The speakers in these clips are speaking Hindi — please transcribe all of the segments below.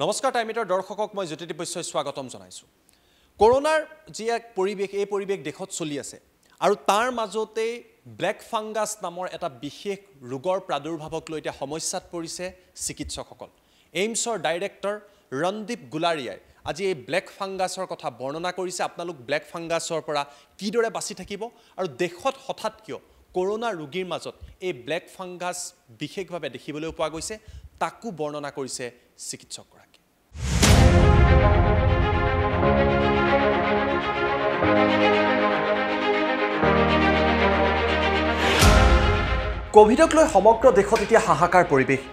নমস্কাৰ টাইমিটাৰ দৰ্শকক মই জ্যোতি বৈশ্যই স্বাগতম জনাইছো। কৰোনাৰ যি এক পৰিৱেশ এই পৰিৱেশ দেশত চলি আছে আৰু তাৰ মাজতে ব্লেক ফাংগাছ নামৰ এটা বিশেষ ৰোগৰ প্ৰাদুৰ্ভাৱক লৈ এতিয়া সমস্যাত পৰিছে চিকিৎসকসকল। এইমছৰ ডাইৰেক্টৰ ৰন্দীপ গুলাৰিয়াই আজি এই ব্লেক ফাংগাছৰ কথা বৰ্ণনা কৰিছে। আপোনালোক ব্লেক ফাংগাছৰ পৰা কিদৰে বাচি থাকিব আৰু দেশত হঠাৎ কিয় কৰোনা ৰোগীৰ মাজত এই ব্লেক ফাংগাছ বিশেষভাৱে দেখিবলৈ পোৱা গৈছে তাকো বৰ্ণনা কৰিছে চিকিৎসকগৰাকী। কোভিডক লৈ সমগ্ৰ দেশত এতিয়া হাহাকাৰ পৰিৱেশ।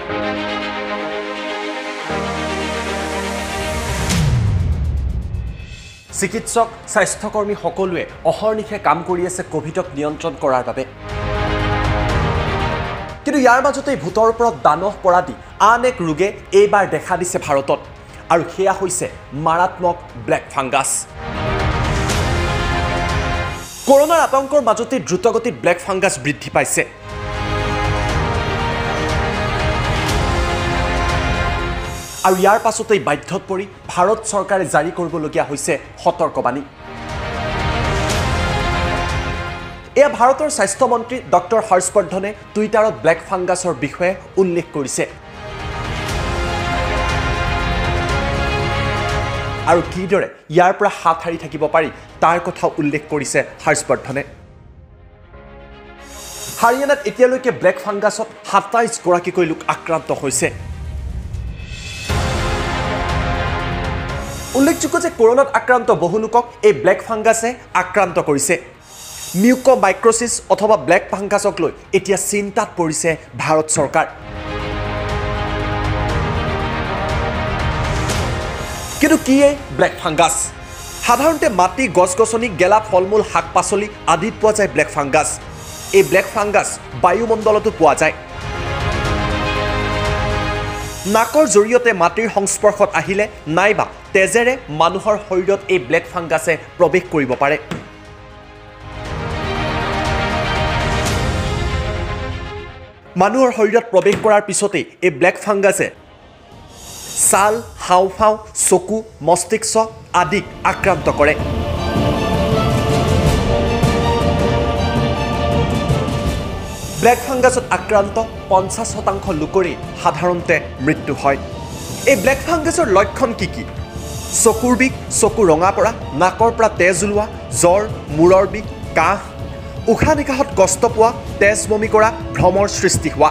চিকিৎসক স্বাস্থ্যকৰ্মী সকলোৱে অহৰ্নিশে কাম কৰি আছে কোভিডক নিয়ন্ত্ৰণ কৰাৰ বাবে। কিন্তু ইয়াৰ মাজতে ভূতৰ ওপৰত দানহ পৰা দি আন এক ৰোগে এইবাৰ দেখা দিছে ভাৰতত আৰু সেয়া হৈছে মাৰাত্মক ব্লেক ফাংগাছ। কৰোনাৰ আতংকৰ মাজতে দ্ৰুতগতিত ব্লেক ফাংগাছ বৃদ্ধি পাইছে। আৰু ইয়াৰ পাছতেই বাধ্যত পৰি ভাৰত চৰকাৰে জাৰি কৰিবলগীয়া হৈছে সতৰ্কবাণী। এয়া ভাৰতৰ স্বাস্থ্যমন্ত্ৰী ডক্টৰ হৰ্ষবৰ্ধনে টুইটাৰত ব্লেক ফাংগাছৰ বিষয়ে উল্লেখ কৰিছে। আৰু কিদৰে ইয়াৰ পৰা হাত সাৰি থাকিব পাৰি তাৰ কথা উল্লেখ কৰিছে হৰ্ষবৰ্ধনে। হাৰিয়ানাত এতিয়ালৈকে ব্লেক ফাংগাছত ২৭ গৰাকীকৈ লোক আক্ৰান্ত হৈছে। উল্লেখযোগ্য যে কৰোনাত আক্ৰান্ত বহু লোকক এই ব্লেক ফাংগাছে আক্ৰান্ত কৰিছে। মিউকোমাইক্ৰচিছ অথবা ব্লেক ফাংগাছক লৈ এতিয়া চিন্তাত পৰিছে ভাৰত চৰকাৰ। কিন্তু কি এই ব্লেক ফাংগাছ? সাধাৰণতে মাটি গছ-গছনি গেলা ফল-মূল শাক পাচলি আদিত পোৱা যায় ব্লেক ফাংগাছ। এই ব্লেক ফাংগাছ বায়ুমণ্ডলতো পোৱা যায়। নাকৰ জৰিয়তে মাটিৰ সংস্পৰ্শত আহিলে নাইবা তেজেৰে মানুহৰ শৰীৰত এই ব্লেক ফাংগাছে প্ৰৱেশ কৰিব পাৰে। মানুহৰ শৰীৰত প্ৰৱেশ কৰাৰ পিছতেই এই ব্লেক ফাংগাছে ছাল, হাওঁফাওঁ, চকু, মস্তিষ্ক আদিক আক্ৰান্ত কৰে। ব্লেক ফাংগাছত আক্ৰান্ত ৫০% লোকৰেই সাধাৰণতে মৃত্যু হয়। এই ব্লেক ফাংগাছৰ লক্ষণ কি কি? চকুৰ বিষ, চকু ৰঙা পৰা, নাকৰ পৰা তেজ ওলোৱা, জ্বৰ, মূৰৰ বিষ, কাহ, উশাহ নিশাহত কষ্ট পোৱা, তেজ বমি কৰা, ভ্ৰমৰ সৃষ্টি হোৱা।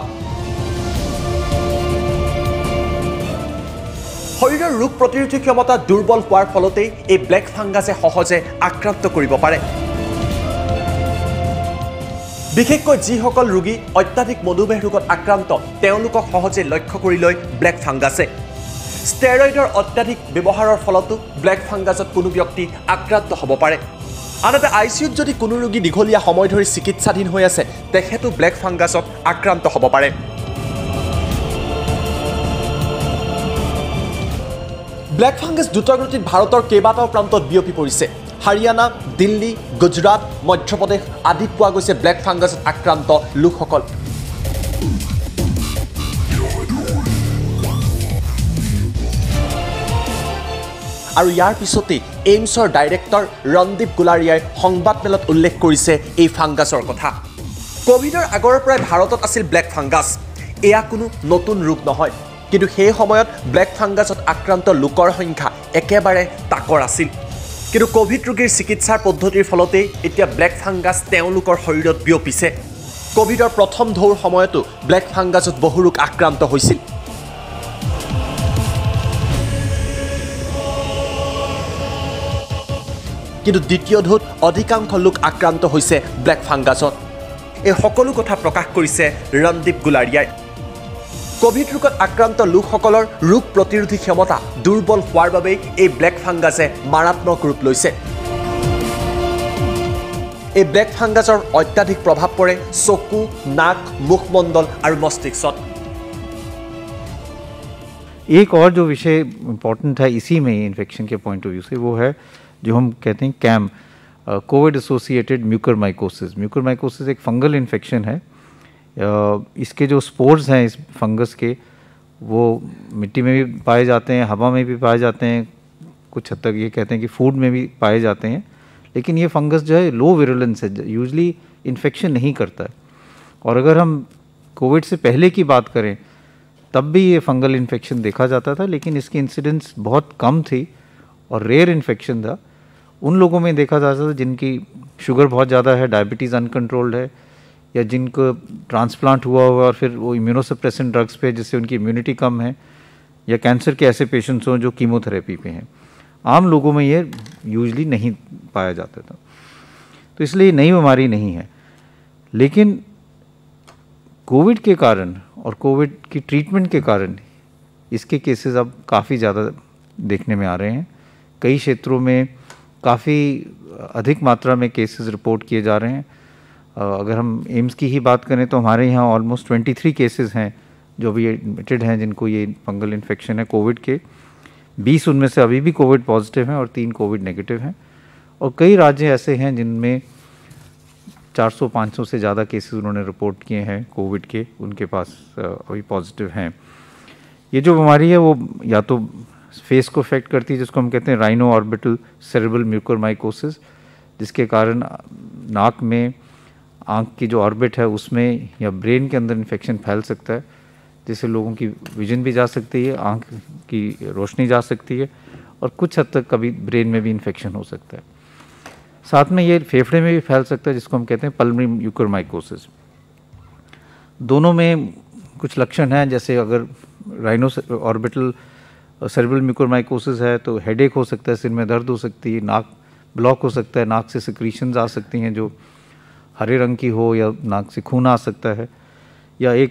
শৰীৰৰ ৰোগ প্ৰতিৰোধী ক্ষমতা দুৰ্বল হোৱাৰ ফলতেই এই ব্লেক ফাংগাছে সহজে আক্ৰান্ত কৰিব পাৰে। বিশেষকৈ যিসকল ৰোগী অত্যাধিক মধুমেহ ৰোগত আক্ৰান্ত তেওঁলোকক সহজে লক্ষ্য কৰি লয় ব্লেক ফাংগাছে। ষ্টেৰইডৰ অত্যাধিক ব্যৱহাৰৰ ফলতো ব্লেক ফাংগাছত কোনো ব্যক্তি আক্ৰান্ত হ'ব পাৰে। আনহাতে ICUত যদি কোনো ৰোগী দীঘলীয়া সময় ধৰি চিকিৎসাধীন হৈ আছে তেখেতো ব্লেক ফাংগাছত আক্ৰান্ত হ'ব পাৰে। ব্লেক ফাংগাছ দ্ৰুতগতিত ভাৰতৰ কেইবাটাও প্ৰান্তত বিয়পি পৰিছে। হাৰিয়ানা, দিল্লী, গুজৰাট, মধ্যপ্ৰদেশ আদিত পোৱা গৈছে ব্লেক ফাংগাছত আক্ৰান্ত লোকসকল। আৰু ইয়াৰ পিছতেই এইমছৰ ডাইৰেক্টৰ ৰন্দীপ গুলাৰিয়াই সংবাদমেলত উল্লেখ কৰিছে এই ফাংগাছৰ কথা। কোভিডৰ আগৰ পৰাই ভাৰতত আছিল ব্লেক ফাংগাছ। এয়া কোনো নতুন ৰোগ নহয়, কিন্তু সেই সময়ত ব্লেক ফাংগাছত আক্ৰান্ত লোকৰ সংখ্যা একেবাৰে তাকৰ আছিল। কিন্তু কোভিড ৰোগীৰ চিকিৎসাৰ পদ্ধতিৰ ফলতেই এতিয়া ব্লেক ফাংগাছ তেওঁলোকৰ শৰীৰত বিয়পিছে। কোভিডৰ প্ৰথম ঢৌৰ সময়তো ব্লেক ফাংগাছত বহু লোক আক্ৰান্ত হৈছিল। কিন্তু দ্বিতীয় ঢৌত অধিকাংশ লোক আক্ৰান্ত হৈছে ব্লেক ফাংগাছত। এই সকলো কথা প্ৰকাশ কৰিছে ৰন্দীপ গুলাৰিয়াই। কোভিড ৰোগত আক্ৰান্ত লোকসকলৰ ৰোগ প্ৰতিৰোধী ক্ষমতা দুৰ্বল হোৱাৰ বাবেই এই ব্লেক ফাংগাছে মাৰাত্মক ৰূপ লৈছে। এই ব্লেক ফাংগাছৰ অত্যাধিক প্ৰভাৱ পৰে চকু, নাক, মুখমণ্ডল আৰু মস্তিষ্কত। एक और जो विषय इम्पोर्टेंट है इसी में इन्फेक्शन के पॉइंट ऑफ व्यू से वो है जो हम कहते हैं CAM, COVID associated mucormycosis. Mucormycosis एक फंगल इन्फेक्शन है। इसके जो स्पोर्स हैं इस फंगस के वो मिट्टी में भी पाए जाते हैं, हवा में भी पाए जाते हैं, कुछ हद तक ये कहते हैं कि फूड में भी पाए जाते हैं। लेकिन ये फंगस जो है लो विरुलेंस है, यूजली इन्फेक्शन नहीं करता है। और अगर हम कोविड से पहले की बात करें तब भी ये फंगल इन्फेक्शन देखा जाता था, लेकिन इसकी इंसिडेंस बहुत कम थी और रेयर इन्फेक्शन था। उन लोगों में देखा जाता था जिनकी शुगर बहुत ज़्यादा है, डायबिटीज़ अनकंट्रोल्ड है, या जिनको ट्रांसप्लांट हुआ और फिर वो इम्यूनोसप्रेसेंट ड्रग्स पे जिससे उनकी इम्यूनिटी कम है, या कैंसर के ऐसे पेशेंट्स हों जो कीमोथेरेपी पे हैं। आम लोगों में ये यूजली नहीं पाया जाता था, तो इसलिए नई बीमारी नहीं है। लेकिन कोविड के कारण और कोविड की ट्रीटमेंट के कारण इसके केसेस अब काफ़ी ज़्यादा देखने में आ रहे हैं। कई क्षेत्रों में काफ़ी अधिक मात्रा में केसेस रिपोर्ट किए जा रहे हैं। अगर हम एम्स की ही बात करें तो हमारे यहाँ ऑलमोस्ट 23 केसेस हैं जो अभी एडमिटेड हैं जिनको ये फंगल इन्फेक्शन है कोविड के। 20 उनमें से अभी भी कोविड पॉजिटिव हैं और 3 कोविड नेगेटिव हैं। और कई राज्य ऐसे हैं जिनमें 400-500 से ज़्यादा केसेस उन्होंने रिपोर्ट किए हैं कोविड के, उनके पास अभी पॉजिटिव हैं। ये जो बीमारी है वो या तो फेस को इफेक्ट करती है, जिसको हम कहते हैं राइनो ऑर्बिटल सेरेब्रल म्यूकोरमाइकोसिस, जिसके कारण नाक में, आँख की जो ऑर्बिट है उसमें या ब्रेन के अंदर इन्फेक्शन फैल सकता है, जिससे लोगों की विजन भी जा सकती है, आँख की रोशनी जा सकती है और कुछ हद तक कभी ब्रेन में भी इन्फेक्शन हो सकता है। साथ में ये फेफड़े में भी फैल सकता है, जिसको हम कहते हैं पल्मोनरी म्यूकोरमाइकोसिस। दोनों में कुछ लक्षण हैं, जैसे अगर राइनो ऑर्बिटल सेरेब्रल म्यूकोरमाइकोसिस है तो हेडेक हो सकता है, सिर में दर्द हो सकती है, नाक ब्लॉक हो सकता है, नाक से सिक्रीशंस आ सकती हैं जो हरे रंग की हो, या नाक से खून आ सकता है, या एक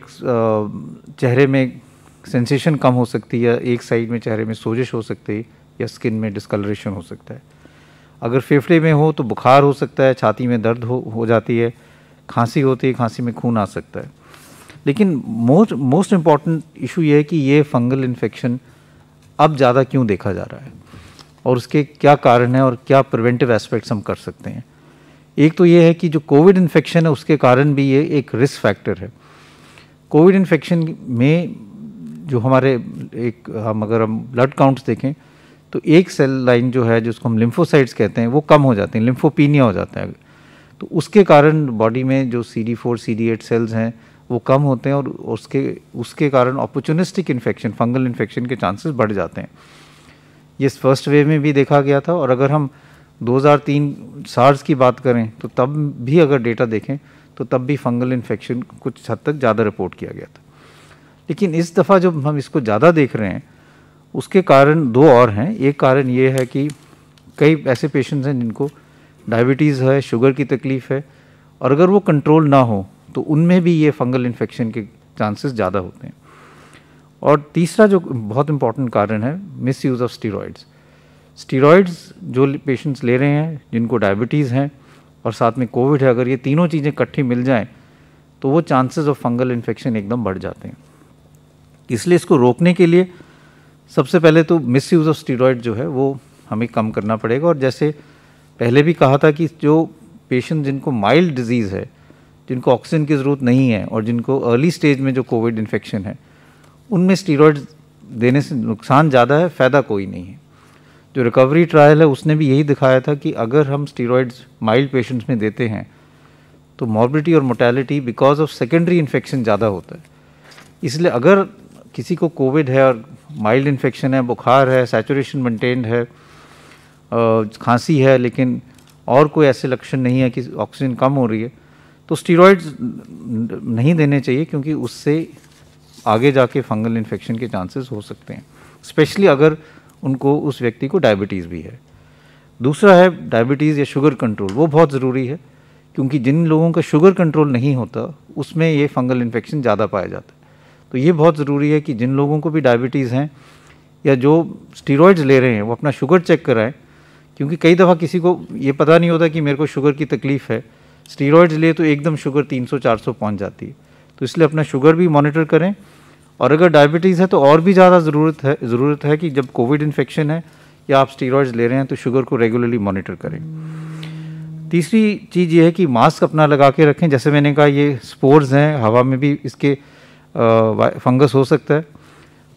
चेहरे में सेंसेशन कम हो सकती है, एक साइड में चेहरे में सोजिश हो सकती है, या स्किन में डिस्कलरेशन हो सकता है। अगर फेफड़े में हो तो बुखार हो सकता है, छाती में दर्द हो जाती है, खांसी होती है, खांसी में खून आ सकता है। लेकिन मोस्ट इम्पॉर्टेंट इशू ये है कि ये फंगल इन्फेक्शन अब ज़्यादा क्यों देखा जा रहा है और उसके क्या कारण हैं और क्या प्रिवेंटिव एस्पेक्ट्स हम कर सकते हैं। एक तो ये है कि जो कोविड इन्फेक्शन है उसके कारण भी ये एक रिस्क फैक्टर है। कोविड इन्फेक्शन में जो हमारे हम ब्लड काउंट्स देखें तो एक सेल लाइन जो है जिसको हम लिम्फोसाइट्स कहते हैं वो कम हो जाते हैं, लिम्फोपीनिया हो जाता है। तो उसके कारण बॉडी में जो CD4 CD8 सेल्स हैं वो कम होते हैं और उसके कारण अपॉर्चुनिस्टिक इन्फेक्शन, फंगल इन्फेक्शन के चांसेस बढ़ जाते हैं। ये फर्स्ट वेव में भी देखा गया था, और अगर हम 2003 सार्स की बात करें तो तब भी अगर डेटा देखें तो तब भी फंगल इन्फेक्शन कुछ हद तक ज़्यादा रिपोर्ट किया गया था। लेकिन इस दफ़ा जब हम इसको ज़्यादा देख रहे हैं उसके कारण दो और हैं। एक कारण ये है कि कई ऐसे पेशेंट्स हैं जिनको डायबिटीज़ है, शुगर की तकलीफ़ है, और अगर वो कंट्रोल ना हो तो उनमें भी ये फंगल इन्फेक्शन के चांसेस ज़्यादा होते हैं। और तीसरा जो बहुत इम्पॉर्टेंट कारण है, misuse of steroids. Steroids जो पेशेंट्स ले रहे हैं जिनको डायबिटीज़ हैं और साथ में कोविड है, अगर ये तीनों चीज़ें इकट्ठी मिल जाएं तो वो चांसेस ऑफ फंगल इन्फेक्शन एकदम बढ़ जाते हैं। इसलिए इसको रोकने के लिए सबसे पहले तो मिस यूज़ ऑफ स्टीरॉइड जो है वो हमें कम करना पड़ेगा। और जैसे पहले भी कहा था कि जो पेशेंट जिनको माइल्ड डिजीज़ है, जिनको ऑक्सीजन की ज़रूरत नहीं है और जिनको अर्ली स्टेज में जो कोविड इन्फेक्शन है, उनमें स्टीरॉइड देने से नुकसान ज़्यादा है, फ़ायदा कोई नहीं है। जो रिकवरी ट्रायल है उसने भी यही दिखाया था कि अगर हम स्टीरॉइड्स माइल्ड पेशेंट्स में देते हैं तो मॉर्बिलिटी और mortality because of secondary infection ज़्यादा होता है। इसलिए अगर किसी को कोविड है और माइल्ड इन्फेक्शन है, बुखार है, सैचुरेशन मेंटेन्ड है, खांसी है, लेकिन और कोई ऐसे लक्षण नहीं है कि ऑक्सीजन कम हो रही है, तो स्टीरॉइड्स नहीं देने चाहिए, क्योंकि उससे आगे जाके फंगल इन्फेक्शन के चांसेस हो सकते हैं, स्पेशली अगर उनको उस व्यक्ति को डायबिटीज़ भी है। दूसरा है डायबिटीज़ या शुगर कंट्रोल, वो बहुत ज़रूरी है, क्योंकि जिन लोगों का शुगर कंट्रोल नहीं होता उसमें ये फंगल इन्फेक्शन ज़्यादा पाया जाता है। तो ये बहुत ज़रूरी है कि जिन लोगों को भी डायबिटीज़ हैं या जो स्टीरॉइड्स ले रहे हैं वो अपना शुगर चेक कराएं, क्योंकि कई दफ़ा किसी को ये पता नहीं होता कि मेरे को शुगर की तकलीफ़ है, स्टीरॉइड्स लिए तो एकदम शुगर 300-400 पहुंच जाती है। तो इसलिए अपना शुगर भी मॉनिटर करें, और अगर डायबिटीज़ है तो और भी ज़्यादा ज़रूरत है कि जब कोविड इन्फेक्शन है या आप स्टीरॉइड्स ले रहे हैं तो शुगर को रेगुलरली मॉनिटर करें। तीसरी चीज़ ये है कि मास्क अपना लगा के रखें। जैसे मैंने कहा, ये स्पोर्स हैं, हवा में भी इसके फंगस हो सकता है,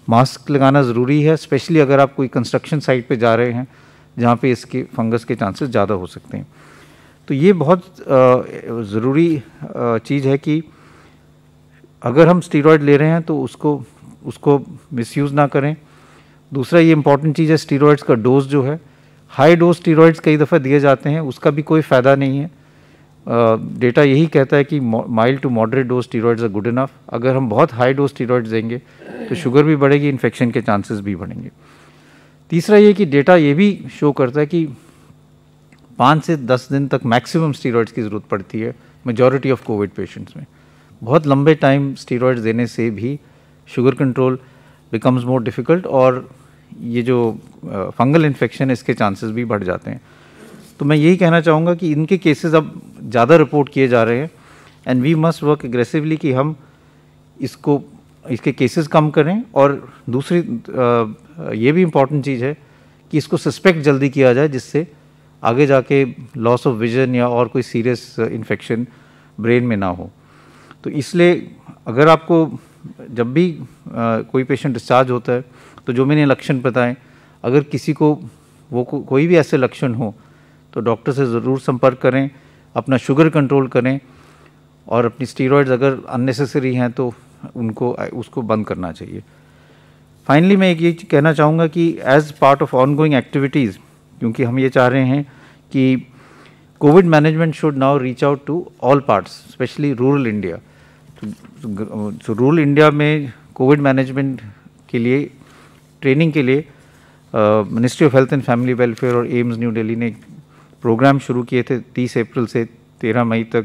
मास्क लगाना ज़रूरी है, स्पेशली अगर आप कोई कंस्ट्रक्शन साइट पे जा रहे हैं जहाँ पे इसके फंगस के चांसेस ज़्यादा हो सकते हैं। तो ये बहुत ज़रूरी चीज़ है कि अगर हम स्टीरॉयड ले रहे हैं तो उसको मिसयूज़ ना करें। दूसरा ये इंपॉर्टेंट चीज़ है, स्टीरॉयड्स का डोज जो है, हाई डोज स्टीरॉयड्स कई दफ़ा दिए जाते हैं, उसका भी कोई फ़ायदा नहीं है। डेटा यही कहता है कि mild to moderate dose steroids are good enough. अगर हम बहुत हाई डोज स्टीरॉयड्स देंगे तो शुगर भी बढ़ेगी, इन्फेक्शन के चांसेस भी बढ़ेंगे। तीसरा ये कि डेटा ये भी शो करता है कि 5 से 10 दिन तक मैक्सिमम स्टीरॉयड्स की ज़रूरत पड़ती है मेजॉरिटी ऑफ कोविड पेशेंट्स में। बहुत लंबे टाइम स्टीरॉयड्स देने से भी sugar control becomes more difficult और ये जो फंगल इन्फेक्शन इसके चांसेस भी बढ़ जाते हैं। तो मैं यही कहना चाहूँगा कि इनके केसेस अब ज़्यादा रिपोर्ट किए जा रहे हैं and we must work aggressively कि हम इसके केसेस कम करें। और दूसरी ये भी इम्पॉर्टेंट चीज़ है कि इसको सस्पेक्ट जल्दी किया जाए, जिससे आगे जाके लॉस ऑफ विजन या और कोई सीरियस इन्फेक्शन ब्रेन में ना हो। तो इसलिए अगर आपको जब भी कोई पेशेंट डिस्चार्ज होता है तो जो मैंने लक्षण बताएं, अगर किसी को कोई भी ऐसे लक्षण हो तो डॉक्टर से ज़रूर संपर्क करें, अपना शुगर कंट्रोल करें और अपनी स्टीरॉयड्स अगर अननेसेसरी हैं तो उसको बंद करना चाहिए। फाइनली मैं एक ये कहना चाहूँगा कि as part of ongoing activities, क्योंकि हम ये चाह रहे हैं कि COVID management should now reach out to all parts, specially rural India. तो रूरल इंडिया में कोविड मैनेजमेंट के लिए ट्रेनिंग के लिए Ministry of Health and Family Welfare और एम्स न्यू दिल्ली ने प्रोग्राम शुरू किए थे 30 अप्रैल से 13 मई तक।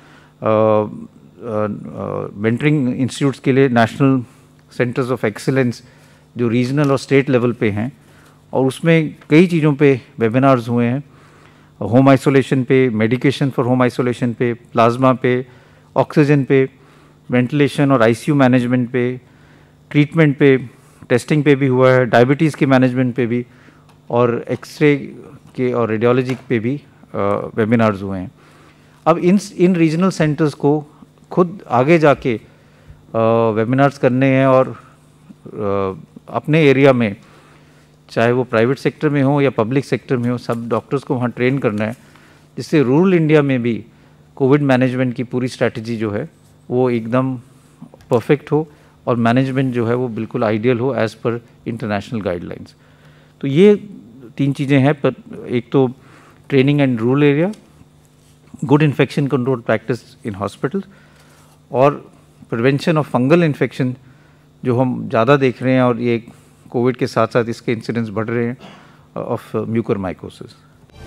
मेंटरिंग इंस्टीट्यूट्स के लिए नेशनल सेंटर्स ऑफ एक्सीलेंस जो रीजनल और स्टेट लेवल पे हैं, और उसमें कई चीज़ों पे वेबिनार्स हुए हैं, होम आइसोलेशन पे, मेडिकेशन फॉर होम आइसोलेशन पे, प्लाज्मा पे, ऑक्सीजन पे, वेंटिलेशन और आईसीयू मैनेजमेंट पे, ट्रीटमेंट पे, टेस्टिंग पे भी हुआ है, डायबिटीज़ के मैनेजमेंट पे भी, और एक्सरे के और रेडियोलॉजी पे भी वेबिनार्स हुए हैं। अब इन रीजनल सेंटर्स को खुद आगे जाके वेबिनार्स करने हैं और अपने एरिया में, चाहे वो प्राइवेट सेक्टर में हो या पब्लिक सेक्टर में हो, सब डॉक्टर्स को वहाँ ट्रेन करना है, जिससे रूरल इंडिया में भी कोविड मैनेजमेंट की पूरी स्ट्रैटेजी जो है वो एकदम परफेक्ट हो और मैनेजमेंट जो है वो बिल्कुल आइडियल हो एज़ पर इंटरनेशनल गाइडलाइंस। तो ये 3 चीज़ें हैं, पर एक तो training and rural area, good infection control practice in hospital, और प्रिवेंशन ऑफ फंगल इन्फेक्शन जो हम ज़्यादा देख रहे हैं, और ये कोविड के साथ साथ इसके इंसिडेंट्स बढ़ रहे हैं, ऑफ म्यूकरमाइकोसिस।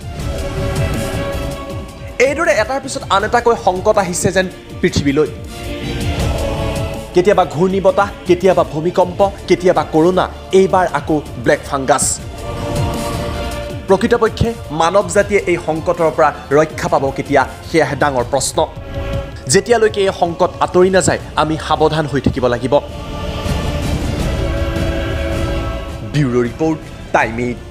এইদৰে এটাৰ পিছত আন এটাকৈ সংকট আহিছে যেন পৃথিৱীলৈ। কেতিয়াবা ঘূৰ্ণী বতাহ, কেতিয়াবা ভূমিকম্প, কেতিয়াবা কৰোনা, এইবাৰ আকৌ ব্লেক ফাংগাছ। প্ৰকৃতপক্ষে মানৱ জাতিয়ে এই সংকটৰ পৰা ৰক্ষা পাব কেতিয়া, সেয়াহে ডাঙৰ প্ৰশ্ন। যেতিয়ালৈকে এই সংকট আঁতৰি নাযায় আমি সাৱধান হৈ থাকিব লাগিব। Bureau report, time 8।